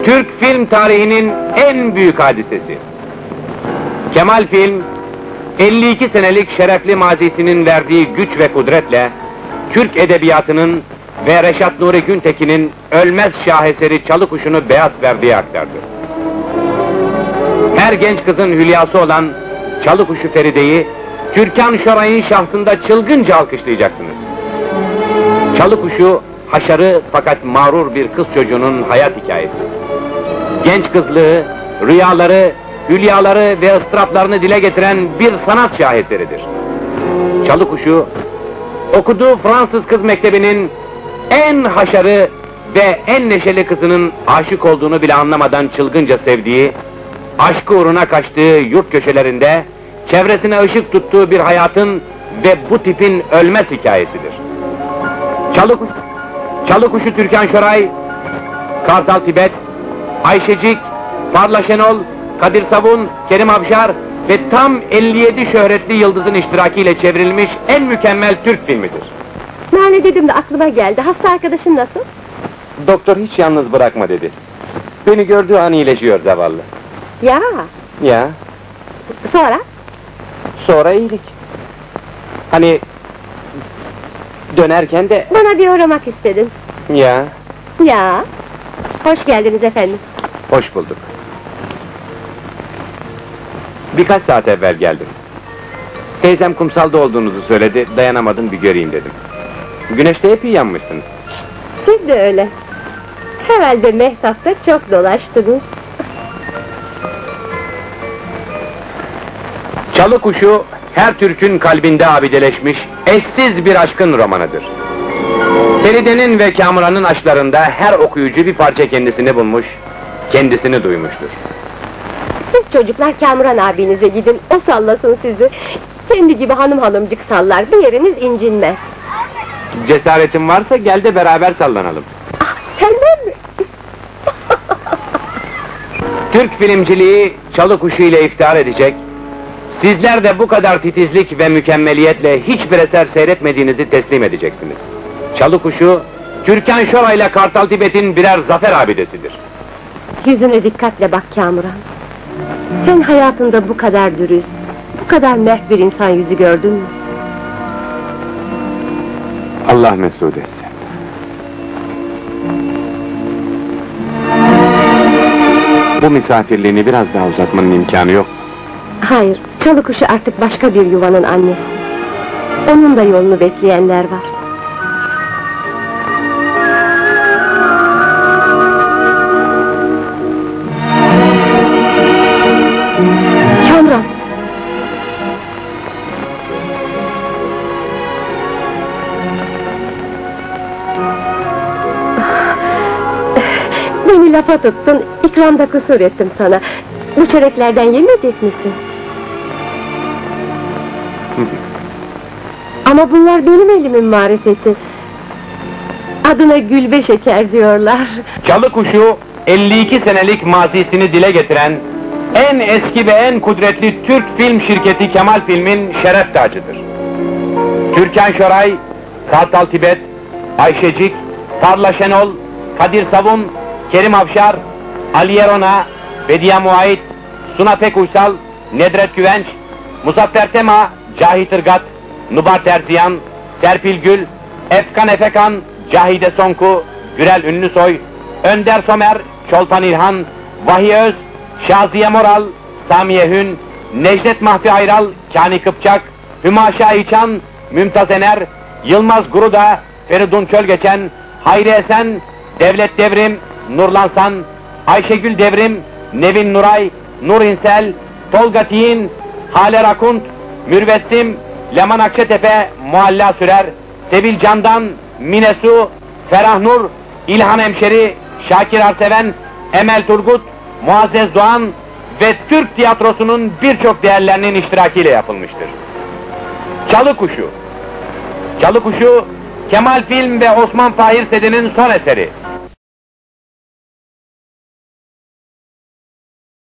Türk film tarihinin en büyük hadisesi. Kemal Film, 52 senelik şerefli mazisinin verdiği güç ve kudretle, Türk edebiyatının ve Reşat Nuri Güntekin'in ölmez şaheseri Çalıkuşu'nu beyaz verdiği aktardı. Her genç kızın hülyası olan Çalıkuşu Feride'yi, Türkan Şoray'ın şahsında çılgınca alkışlayacaksınız. Çalıkuşu, haşarı fakat mağrur bir kız çocuğunun hayat hikayesi. Genç kızlığı, rüyaları, hülyaları ve ıstıraplarını dile getiren bir sanat şaheseridir. Çalıkuşu, okuduğu Fransız kız mektebinin en haşarı ve en neşeli kızının aşık olduğunu bile anlamadan çılgınca sevdiği, aşkı uğruna kaçtığı yurt köşelerinde, çevresine ışık tuttuğu bir hayatın ve bu tipin ölmez hikayesidir. Çalıkuşu Türkan Şoray, Kartal Tibet, Ayşecik, Parla Şenol, Kadir Savun, Kerim Avşar ve tam 57 şöhretli yıldızın iştirakiyle çevrilmiş en mükemmel Türk filmidir. Nane dedim de aklıma geldi, hasta arkadaşın nasıl? Doktor hiç yalnız bırakma dedi. Beni gördüğü an iyileşiyor zavallı. Ya, Ya, sonra? sonra iyilik. Hani dönerken de... Bana bir uğramak istedin. Ya, Ya, hoş geldiniz efendim. hoş bulduk. Birkaç saat evvel geldim. Teyzem kumsalda olduğunuzu söyledi, dayanamadım bir göreyim dedim. Güneşte epey yanmışsınız. Siz de öyle. Herhalde Mehtap'ta çok dolaştınız. Çalıkuşu, her Türk'ün kalbinde abideleşmiş, eşsiz bir aşkın romanıdır. Feride'nin ve Kamuran'ın aşklarında her okuyucu bir parça kendisini bulmuş, kendisini duymuştur. Siz çocuklar Kamuran abinize gidin, o sallasın sizi. Kendi gibi hanımcık sallar, bir yeriniz incinmez. Cesaretin varsa gel de beraber sallanalım. Ah, senden mi? Türk filmciliği Çalıkuşu ile iftihar edecek, sizler de bu kadar titizlik ve mükemmeliyetle hiçbir eser seyretmediğinizi teslim edeceksiniz. Çalıkuşu, Türkan Şoray ile Kartal Tibet'in birer zafer abidesidir. Yüzüne dikkatle bak Kamuran. Sen hayatında bu kadar dürüst, bu kadar mert bir insan yüzü gördün mü? Allah mesut etsin. Bu misafirliğini biraz daha uzatmanın imkanı yok. Hayır, Çalıkuşu artık başka bir yuvanın annesi. Onun da yolunu bekleyenler var. Kamran! Beni lafa tuttun, ikramda kusur ettim sana. Bu çöreklerden yemeyecek misin? Ama bunlar benim elimin marifeti. Adına gülbe şeker diyorlar. Çalıkuşu, 52 senelik mazisini dile getiren, en eski ve en kudretli Türk film şirketi Kemal Film'in şeref tacıdır. Türkan Şoray, Kartal Tibet, Ayşecik, Parla Şenol, Kadir Savun, Kerim Avşar, Ali Yerona, Bediye Muayit, Suna Pekuysal, Nedret Güvenç, Muzaffer Tema, Cahit Irgat, Nubar Terziyan, Serpil Gül, Efkan Efekan, Cahide Sonku, Gürel Ünlüsoy, Önder Somer, Çolpan İlhan, Vahiy Öz, Şaziye Moral, Samiye Hün, Necdet Mahfi Ayral, Kani Kıpçak, Hüma Şahiçan, Mümtaz Ener, Yılmaz Guruda, Feridun Çölgeçen, Hayri Esen, Devlet Devrim, Nurlansan, Ayşegül Devrim, Nevin Nuray, Nur İnsel, Tolga Tiyin, Hale Rakunt, Mürvessim, Leman Akçetepe, Mualla Sürer, Sevil Candan, Minesu, Ferah Nur, İlhan Hemşeri, Şakir Arseven, Emel Turgut, Muazzez Doğan ve Türk tiyatrosunun birçok değerlerinin iştirakiyle yapılmıştır. Çalıkuşu, Kemal Film ve Osman Fahir Sedi'nin son eseri.